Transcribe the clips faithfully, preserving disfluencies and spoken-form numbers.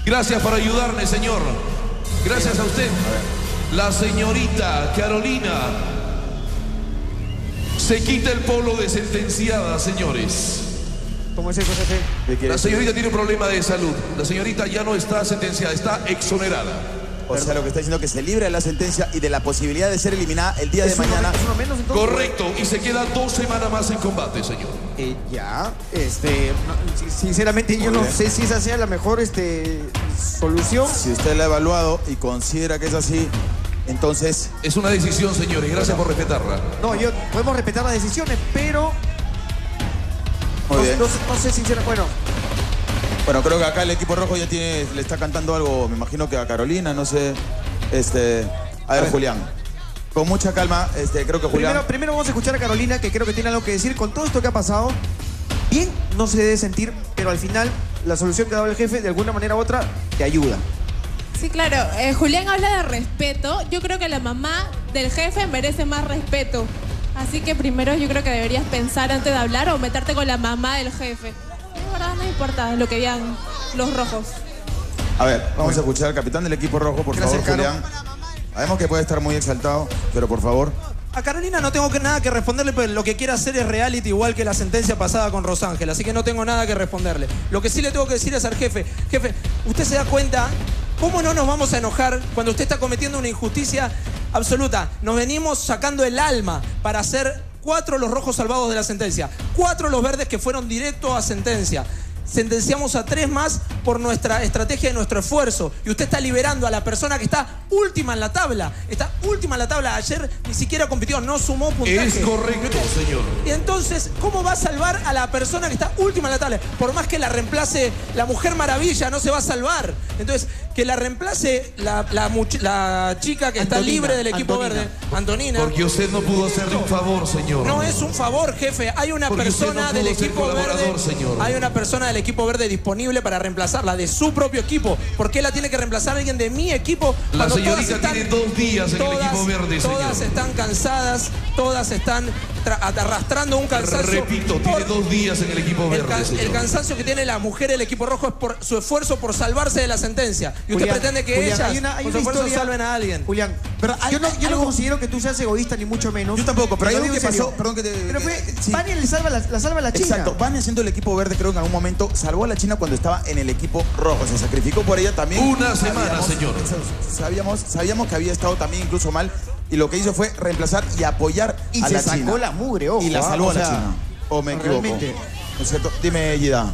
Gracias por ayudarme, señor. Gracias a usted. La señorita Carolina se quita el polo de sentenciada, señores. ¿Cómo es eso, jefe? La señorita tiene un problema de salud. La señorita ya no está sentenciada, está exonerada. O sea, lo que está diciendo es que se libre de la sentencia y de la posibilidad de ser eliminada el día de mañana. ¿Es uno menos, entonces? Correcto, y se queda dos semanas más en combate, señor. Eh, ya, este, no, sinceramente yo no sé si esa sea la mejor este, solución. Si usted la ha evaluado y considera que es así, entonces... Es una decisión, señores, gracias por respetarla. No, yo, podemos respetar las decisiones, pero... Muy no, bien. No, no sé sinceramente, bueno... Bueno, creo que acá el equipo rojo ya tiene, le está cantando algo, me imagino que a Carolina, no sé. Este, a ver, a ver. Julián, con mucha calma, este, creo que Julián... Primero, primero vamos a escuchar a Carolina, que creo que tiene algo que decir con todo esto que ha pasado. Bien, no se debe sentir, pero al final la solución que ha dado el jefe, de alguna manera u otra, te ayuda. Sí, claro. Eh, Julián habla de respeto. Yo creo que la mamá del jefe merece más respeto. Así que primero yo creo que deberías pensar antes de hablar o meterte con la mamá del jefe. De verdad no importa lo que digan los rojos. A ver, vamos bueno. a escuchar al capitán del equipo rojo, por Gracias, favor, Caro. Julián. Sabemos que puede estar muy exaltado, pero por favor... A Carolina no tengo que, nada que responderle, pero lo que quiere hacer es reality, igual que la sentencia pasada con Rosángel, así que no tengo nada que responderle. Lo que sí le tengo que decir es al jefe, jefe, usted se da cuenta, ¿cómo no nos vamos a enojar cuando usted está cometiendo una injusticia absoluta? Nos venimos sacando el alma para hacer cuatro los rojos salvados de la sentencia, cuatro los verdes que fueron directo a sentencia. Sentenciamos a tres más por nuestra estrategia y nuestro esfuerzo. Y usted está liberando a la persona que está última en la tabla. Está última en la tabla. Ayer ni siquiera compitió, no sumó puntaje. Es correcto, señor. Y entonces, ¿cómo va a salvar a la persona que está última en la tabla? Por más que la reemplace la Mujer Maravilla, no se va a salvar. Entonces, que la reemplace la, la, la chica que Antonina, está libre del equipo Antonina. verde, Antonina. Porque usted no pudo hacerle un favor, señor. No es un favor, jefe. Hay una Porque persona no del equipo verde. Señor. Hay una persona del equipo verde disponible para reemplazarla de su propio equipo. ¿Por qué la tiene que reemplazar alguien de mi equipo? La señorita están, tiene dos días en todas, el equipo verde, señor. Todas están cansadas, todas están arrastrando un cansancio. Repito, tiene dos días en el equipo verde, el, can señor. El cansancio que tiene la mujer del equipo rojo es por su esfuerzo por salvarse de la sentencia. Y usted Julián, pretende que Julián, ellas hay una, hay con una su esfuerzo historia, salven a alguien. Julián, pero hay, yo no, yo no considero que tú seas egoísta ni mucho menos. Yo tampoco, pero hay algo que serio. pasó, perdón que te... Pero fue, eh, sí. Vania le salva la, la salva a la China. Exacto, Vania siendo el equipo verde, creo que en algún momento salvó a la China cuando estaba en el equipo rojo. Se sacrificó por ella también. Una semana, señor. Sabíamos, sabíamos que había estado también incluso mal y lo que hizo fue reemplazar y apoyar y a se la sacó China. la mugre, ojo. Y la salvó o a la sea, China. ¿O me equivoco? Realmente. ¿No es cierto? Dime, Gida.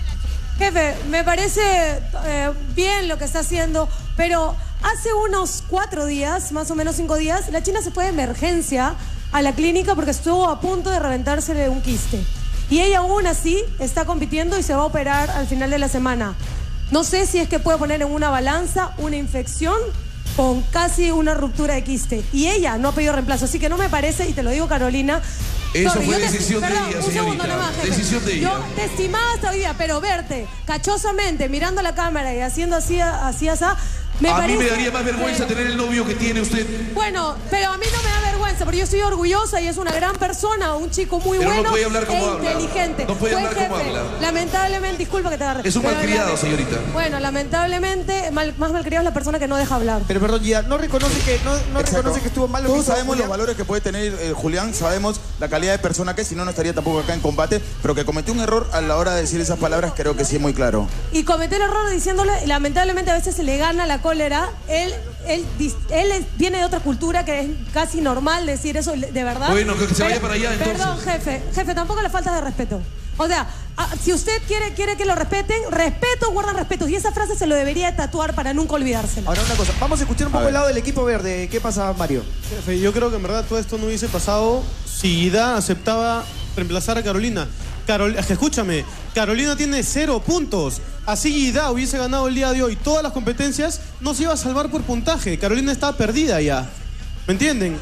Jefe, me parece eh, bien lo que está haciendo, pero hace unos cuatro días, más o menos cinco días, la China se fue de emergencia a la clínica porque estuvo a punto de reventársele un quiste. Y ella aún así está compitiendo y se va a operar al final de la semana. No sé si es que puede poner en una balanza una infección con casi una ruptura de quiste. Y ella no ha pedido reemplazo, así que no me parece, y te lo digo, Carolina... Eso sorry, fue te, decisión perdón, de ella, un segundo señorita. nomás, jefe. Decisión de ella. Yo te estimaba hasta hoy día, pero verte cachosamente, mirando la cámara y haciendo así, así, así, me a parece... mí me daría más vergüenza que... tener el novio que tiene usted. Bueno, pero a mí no me da vergüenza, porque yo estoy orgullosa y es una gran persona, un chico muy pero bueno no puede hablar como e habla. inteligente. No puede Fue hablar jefe. como habla. Lamentablemente, disculpa que te agarre. Es un malcriado, señorita. Bueno, lamentablemente, mal, más malcriado es la persona que no deja hablar. Pero perdón, Gida, no reconoce que, no, no reconoce que estuvo mal lo que Todos hizo sabemos Julián. los valores que puede tener eh, Julián, sabemos la calidad de persona que es, si no, no estaría tampoco acá en combate, pero que cometió un error a la hora de decir esas palabras, creo que sí es muy claro. Y cometió el error diciéndole, lamentablemente a veces se le gana la cólera, él... Él, él viene de otra cultura que es casi normal decir eso, de verdad. Bueno, que se pero, vaya para allá, entonces. Perdón, jefe, jefe, tampoco le falta de respeto. O sea, a, si usted quiere, quiere que lo respeten, respeto, guardan respeto. Y esa frase se lo debería tatuar para nunca olvidársela. Ahora una cosa, vamos a escuchar un poco el lado del equipo verde. ¿Qué pasa, Mario? Jefe, yo creo que en verdad todo esto no hubiese pasado si Ida aceptaba reemplazar a Carolina. Carol, escúchame, Carolina tiene cero puntos. Así Ida hubiese ganado el día de hoy todas las competencias, no se iba a salvar por puntaje. Carolina está perdida ya. ¿Me entienden?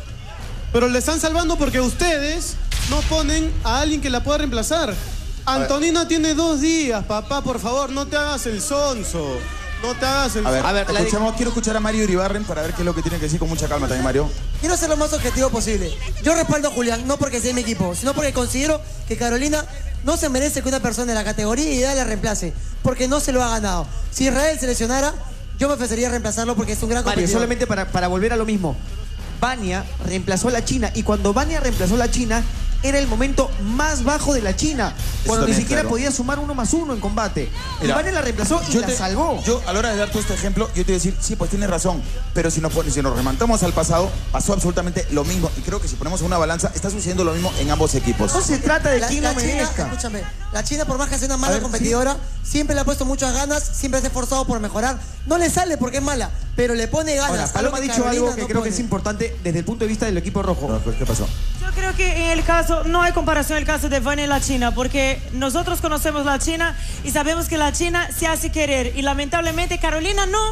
Pero le están salvando porque ustedes no ponen a alguien que la pueda reemplazar. Antonina tiene dos días, papá, por favor, no te hagas el sonso. No te hagas el... A ver, a ver escuchamos, quiero escuchar a Mario Iribarren para ver qué es lo que tiene que decir con mucha calma también, Mario. Quiero ser lo más objetivo posible. Yo respaldo a Julián, no porque sea mi equipo, sino porque considero que Carolina no se merece que una persona de la categoría y edad la reemplace. porque no se lo ha ganado. Si Israel se lesionara, yo me ofrecería reemplazarlo porque es un gran Mario, competidor. solamente para, para volver a lo mismo. Vania reemplazó a la China y cuando Vania reemplazó a la China era el momento más bajo de la China, cuando ni también, siquiera claro. podía sumar uno más uno en combate. Mira, y Vania la reemplazó y yo la te- salvó. Yo, a la hora de dar todo este ejemplo, yo te voy a decir, sí, pues tienes razón. Pero si nos, pon- si nos remontamos al pasado, pasó absolutamente lo mismo. Y creo que si ponemos una balanza, está sucediendo lo mismo en ambos equipos. No se trata de La, quién la no China, merezca. escúchame, la China por más que sea una A mala ver, competidora, siempre le ha puesto muchas ganas, siempre se ha esforzado por mejorar. No le sale porque es mala, pero le pone ganas. Ahora, Paloma ha algo que dicho Carolina algo que no creo que pone. es importante desde el punto de vista del equipo rojo. No, pues, ¿qué pasó? Yo creo que en el caso, no hay comparación el caso de Vania y la China, porque nosotros conocemos la China y sabemos que la China se hace querer y lamentablemente Carolina no.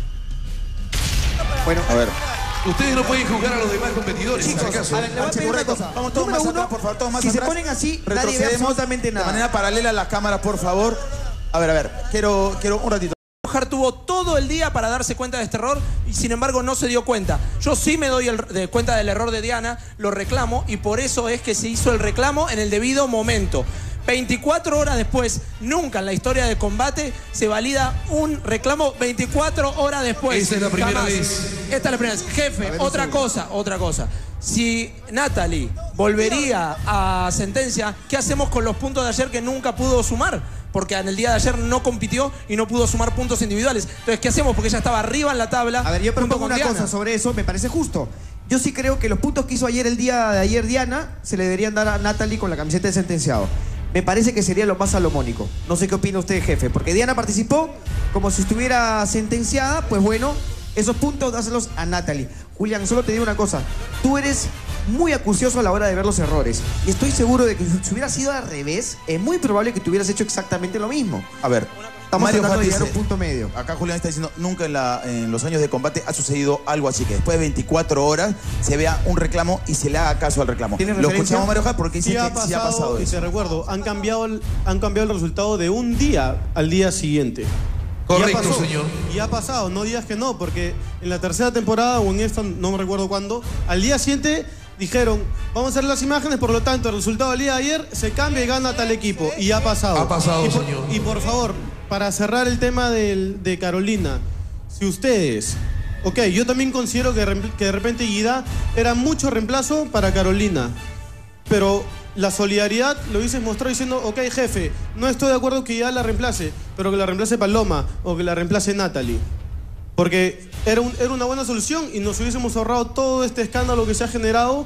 Bueno, A ver. Ustedes no pueden juzgar a los demás competidores. chicos, en ese caso. a ver, le voy a Anche, pedir una correcto. cosa. Vamos todos Número más uno, atrás, por favor, todos más si se atrás. ponen así, nadie ve Retrocedemos absolutamente nada. de manera paralela a la cámara, por favor. A ver, a ver, quiero, quiero un ratito. Mojar tuvo todo el día para darse cuenta de este error y sin embargo no se dio cuenta. Yo sí me doy el- de cuenta del error de Diana, lo reclamo y por eso es que se hizo el reclamo en el debido momento. veinticuatro horas después, nunca en la historia de combate se valida un reclamo veinticuatro horas después. Esta es la primera Jamás. vez. Esta es la primera vez. Jefe, otra cosa, otra cosa. Si Natalie volvería a sentencia, ¿qué hacemos con los puntos de ayer que nunca pudo sumar? Porque en el día de ayer no compitió y no pudo sumar puntos individuales. Entonces, ¿qué hacemos? Porque ella estaba arriba en la tabla. A ver, yo junto propongo con una Diana. cosa sobre eso, me parece justo. Yo sí creo que los puntos que hizo ayer el día de ayer Diana se le deberían dar a Natalie con la camiseta de sentenciado. Me parece que sería lo más salomónico. No sé qué opina usted, jefe, porque Diana participó como si estuviera sentenciada, pues bueno, esos puntos dáselos a Natalie. Julián, solo te digo una cosa. Tú eres muy acucioso a la hora de ver los errores. Y estoy seguro de que si hubiera sido al revés, es muy probable que tú hubieras hecho exactamente lo mismo. A ver, Estamos Mario tratando de Hart llegar a dice- un punto medio. Acá Julián está diciendo, nunca en, la, en los años de combate ha sucedido algo así, que después de veinticuatro horas se vea un reclamo y se le haga caso al reclamo. ¿Tienes Lo referencia? escuchamos Mario Hart porque dice Sí ha que pasado, sí ha pasado y eso. te recuerdo, han cambiado, el, han cambiado el resultado de un día al día siguiente. Correcto, Y ya pasó, señor. Y ha pasado, no digas que no, porque en la tercera temporada o en esta, no me recuerdo cuándo, al día siguiente dijeron, vamos a hacer las imágenes, por lo tanto, el resultado del día de ayer se cambia y gana tal equipo. Y ha pasado. Ha pasado, y por, señor. Y por favor, para cerrar el tema del- de Carolina, si ustedes... Ok, yo también considero que, reempl- que de repente Guida era mucho reemplazo para Carolina. Pero la solidaridad lo hubiese mostrado diciendo, ok, jefe, no estoy de acuerdo que ya la reemplace, pero que la reemplace Paloma o que la reemplace Natalie. Porque era, un- era una buena solución y nos hubiésemos ahorrado todo este escándalo que se ha generado.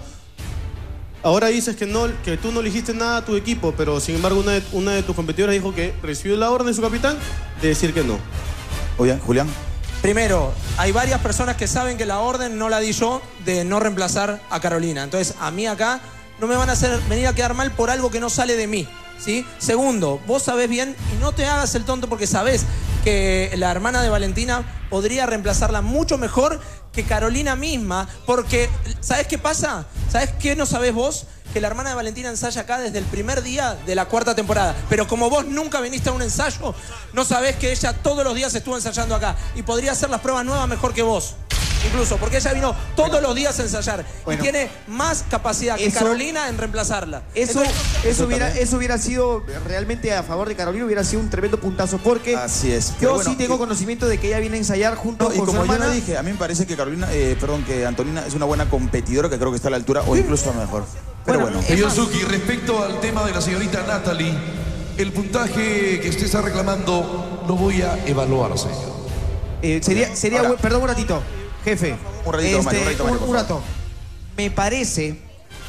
Ahora dices que, no, que tú no le dijiste nada a tu equipo, pero sin embargo una de, una de tus competidoras dijo que recibió la orden de su capitán de decir que no. Oye, Julián. Primero, hay varias personas que saben que la orden no la di yo de no reemplazar a Carolina. Entonces, a mí acá no me van a hacer venir a quedar mal por algo que no sale de mí, ¿sí? Segundo, vos sabés bien y no te hagas el tonto porque sabés que la hermana de Valentina podría reemplazarla mucho mejor que Carolina misma, porque ¿sabés qué pasa? ¿Sabés qué no sabés vos? Que la hermana de Valentina ensaya acá desde el primer día de la cuarta temporada. Pero como vos nunca viniste a un ensayo, no sabés que ella todos los días estuvo ensayando acá y podría hacer las pruebas nuevas mejor que vos. Incluso, porque ella vino todos los días a ensayar Bueno. y tiene más capacidad que Eso- Carolina en reemplazarla. Eso, Entonces, eso, hubiera, eso hubiera sido realmente a favor de Carolina, hubiera sido un tremendo puntazo porque Así es. yo Pero bueno, sí tengo y- conocimiento de que ella viene a ensayar junto No, y con su como yo hermana. lo dije, a mí me parece que Carolina, eh, perdón, que Antonina es una buena competidora que creo que está a la altura o incluso mejor. Pero Bueno, bueno. es más- Yosuki, respecto al tema de la señorita Natalie, el puntaje que usted está reclamando lo voy a evaluar, señor. Eh, sería, sería Ahora. buen- perdón un ratito, jefe. Este, Un ratito, Mario, un ratito, Mario, por un favor. rato. Me parece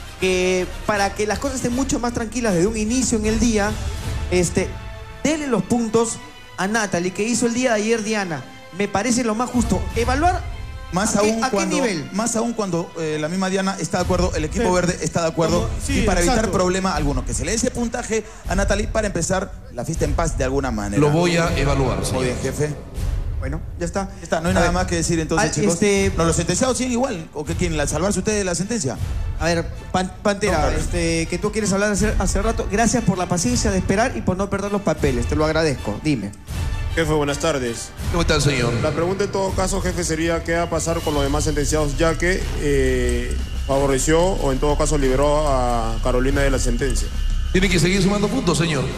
que para que las cosas estén mucho más tranquilas desde un inicio en el día, este, dele los puntos a Natalie, que hizo el día de ayer Diana. Me parece lo más justo. Evaluar Más ¿a qué- aún, a qué cuando, nivel? más aún cuando eh, la misma Diana está de acuerdo, el equipo Sí. verde está de acuerdo, Como- sí, y para evitar exacto. problema alguno, que se le dé ese puntaje a Natalie para empezar la fiesta en paz de alguna manera. Lo voy a evaluar, Muy señor. bien, jefe. Bueno, ya está. Ya está, no hay A nada ver, más que decir entonces, al- chicos. este- ¿No los sentenciados siguen igual? ¿O qué quieren? ¿Salvarse ustedes de la sentencia? A ver, Pan- Pantera, No, claro. este, que tú quieres hablar hace, hace rato. Gracias por la paciencia de esperar y por no perder los papeles. Te lo agradezco. Dime. Jefe, buenas tardes. ¿Cómo está el señor? La pregunta en todo caso, jefe, sería qué va a pasar con los demás sentenciados, ya que eh, favoreció o en todo caso liberó a Carolina de la sentencia. Tiene que seguir sumando puntos, señor.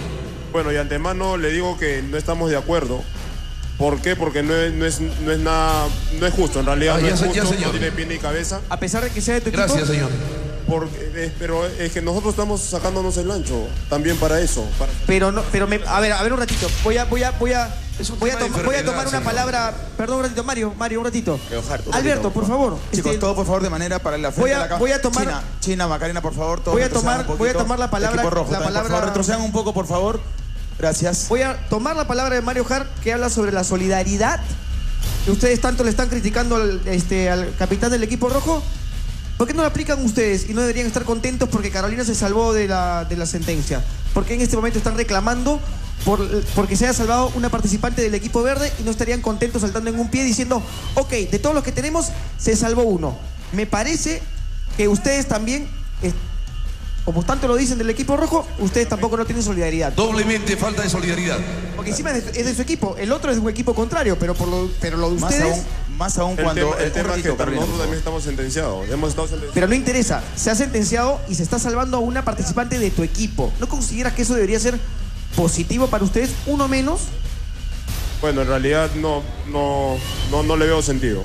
Bueno, y antemano le digo que no estamos de acuerdo. ¿Por qué? Porque no es, no es, no es nada, no es justo, en realidad Ah, no ya es se- ya, justo, señor. no tiene pie ni cabeza. A pesar de que sea de tu equipo. Gracias, señor. Porque, eh, pero es que nosotros estamos sacándonos el ancho también para eso. para- Pero no, pero me, a ver, a ver un ratito. Voy a, voy a, voy a, Es un voy a, tema de tom- voy a enfermedad, tomar una señor. palabra. Perdón un ratito, Mario, Mario, un ratito. Eh, Ojar, un Alberto, ratito, por favor. Chicos, este, todo por favor de manera para la frente voy a- de la cámara. voy a tomar- China, China, Macarena, por favor. todos Voy a retrocedan tomar- un voy a poquito. tomar la palabra- Equipo rojo, la también, por palabra- favor, retrocedan un poco, por favor. Gracias. Voy a tomar la palabra de Mario Hart, que habla sobre la solidaridad. Que ustedes tanto le están criticando al, este, al capitán del equipo rojo. ¿Por qué no la aplican ustedes y no deberían estar contentos porque Carolina se salvó de la, de la sentencia? ¿Por qué en este momento están reclamando por, porque se haya salvado una participante del equipo verde y no estarían contentos saltando en un pie diciendo, ok, de todos los que tenemos, se salvó uno? Me parece que ustedes también, eh, como tanto lo dicen del equipo rojo, ustedes tampoco no tienen solidaridad. Doblemente falta de solidaridad. Porque encima es de, es de su equipo, el otro es de un equipo contrario, pero, por lo, pero lo de Más ustedes... aún, más aún El cuando... tema, el un tema es ratito, que Carolina, nosotros por también estamos sentenciados. Hemos estado sentenciados. Pero no interesa, se ha sentenciado y se está salvando a una participante de tu equipo. ¿No consideras que eso debería ser positivo para ustedes? Uno menos. Bueno, en realidad no, no, no, no le veo sentido.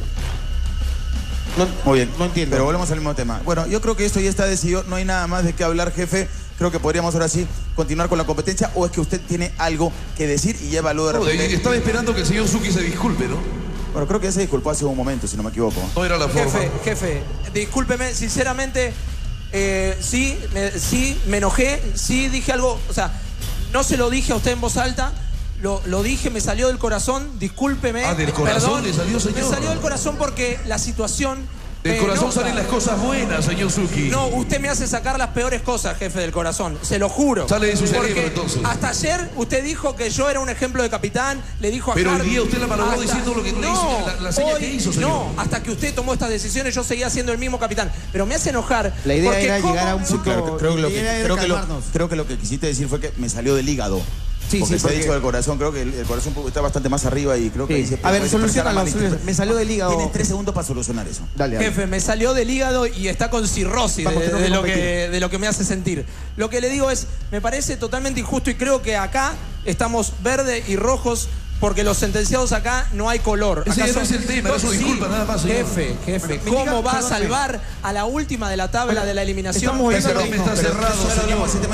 No, Muy bien, no entiendo. pero volvemos al mismo tema. Bueno, yo creo que esto ya está decidido, no hay nada más de qué hablar, jefe. Creo que podríamos ahora sí continuar con la competencia, o es que usted tiene algo que decir y ya evaluó de No, repente. de- estaba esperando que el señor Suki se disculpe, ¿no? Bueno, creo que ya se disculpó hace un momento, si no me equivoco. No era la forma. Jefe, jefe, discúlpeme, sinceramente, eh, sí, me, sí, me enojé, sí dije algo, o sea, no se lo dije a usted en voz alta, lo, lo dije, me salió del corazón, discúlpeme. Ah, del eh, corazón le salió, señor. Me salió del corazón porque la situación... Del eh, corazón no, salen las cosas buenas, señor Suki. No, usted me hace sacar las peores cosas, jefe del corazón, se lo juro. Sale de su cerebro, Porque entonces. hasta ayer usted dijo que yo era un ejemplo de capitán, le dijo a Pero hoy Hardy- día usted la valoró hasta- diciendo lo que le no, hizo, la- la seña hoy- que hizo, señor. No, hasta que usted tomó estas decisiones yo seguía siendo el mismo capitán. Pero me hace enojar. La idea porque era ¿cómo llegar a un no? punto- Claro, creo, que lo la que, idea era creo, que lo, calmarnos. creo que lo que quisiste decir fue que me salió del hígado. Sí, porque sí, se ha porque- dicho del corazón, creo que el, el corazón está bastante más arriba y creo que Sí. ahí se A ver, puede solucionalo, interpretar mal. solucionalo. Me salió del hígado. Tienes tres segundos para solucionar eso. Dale, dale. Jefe, me salió del hígado y está con cirrosis Vamos, de, tenemos de que lo que, competir. de lo que me hace sentir. Lo que le digo es, me parece totalmente injusto y creo que acá estamos verde y rojos porque los sentenciados acá no hay color. Ese Acá no son- es el tema, era su Sí, disculpa, nada más, señor. Jefe, jefe, Bueno, me ¿cómo diga- va a perdóneme. salvar a la última de la tabla Bueno, de la eliminación? estamos volviendo Ese a lo tema mismo, está pero- cerrado, Pero- señor. ese tema